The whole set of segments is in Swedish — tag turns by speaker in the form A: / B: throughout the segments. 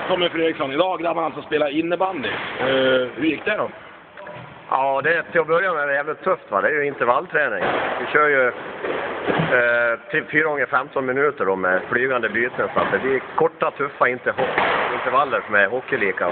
A: Tommy Fredriksson, idag grabbarna alltså spela innebandy. Hur gick det då?
B: Ja, det är till att börja med jävligt tufft va. Det är ju intervallträning. Vi kör ju 4 gånger 15 minuter då med flygande byten så att det blir korta, tuffa intervaller som är hockeylika.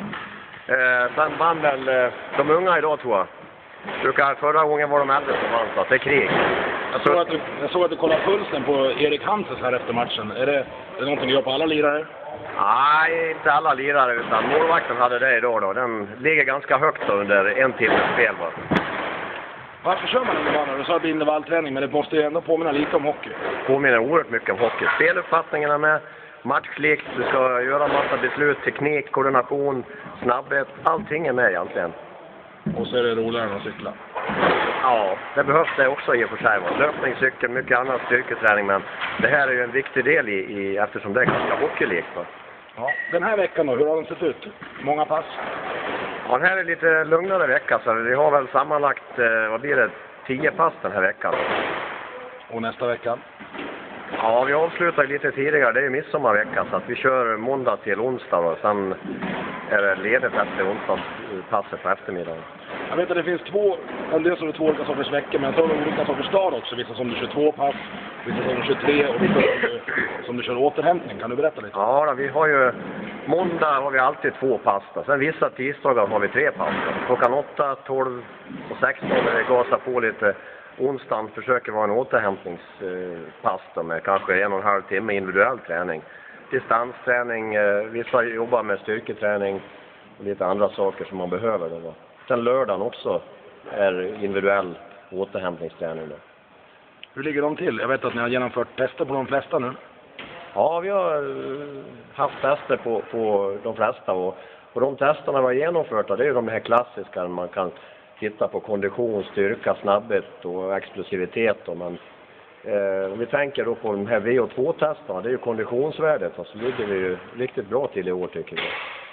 B: Sen vann väl de unga idag tror jag. Förra gången var de äldre som vann så att det är krig.
A: Jag såg att du kollade pulsen på Erik Hanses här efter matchen. Är det någonting du gör på alla lirare?
B: Nej, inte alla lirare utan målvakten hade det idag då. Den ligger ganska högt då under en timmes spel va.
A: Varför kör man innebandy? Du sa att det är intervallträning men det måste ju ändå påminna lite om hockey.
B: Påminner oerhört mycket om hockey. Speluppfattningarna med, matchlikt, du ska göra massa beslut, teknik, koordination, snabbhet. Allting är med egentligen.
A: Och så är det roligare än att cykla.
B: Ja, det behövs det också i och för sig. Löpning, cykel, mycket annan styrketräning men det här är ju en viktig del eftersom det är ganska hockeylikt va.
A: Ja, den här veckan då, hur har den sett ut? Många pass?
B: Ja, den här är lite lugnare vecka så vi har väl sammanlagt, vad blir det, 10 pass den här veckan.
A: Och nästa vecka?
B: Ja, vi avslutar lite tidigare, det är ju midsommarvecka så att vi kör måndag till onsdag och sen är det ledigt efter onsdagspasset på eftermiddagen.
A: Jag vet att det finns en del som är 2 olika sorters veckor men så har de olika sorters dag också. Vissa som du kör 2 pass, vissa som du kör 3 och vissa som du kör återhämtning. Kan du berätta lite?
B: Ja, då, vi har ju måndag har vi alltid 2 pass då. Sen vissa tisdagar har vi 3 pass. Klockan 8, 12 och 16 när vi gasar på lite. Onsdagen försöker vara en återhämtningspass då, med kanske 1,5 timme individuell träning. Distansträning, vissa jobbar med styrketräning och lite andra saker som man behöver då. Sen lördagen också är individuell återhämtningsträning då.
A: Hur ligger de till? Jag vet att ni har genomfört tester på de flesta nu.
B: Ja, vi har haft tester på de flesta och de testerna vi har genomfört det är ju de här klassiska. Man kan titta på kondition, styrka, snabbhet och explosivitet då, men om vi tänker då på de här VO2-testerna, det är ju konditionsvärdet och så ligger vi ju riktigt bra till i år tycker vi.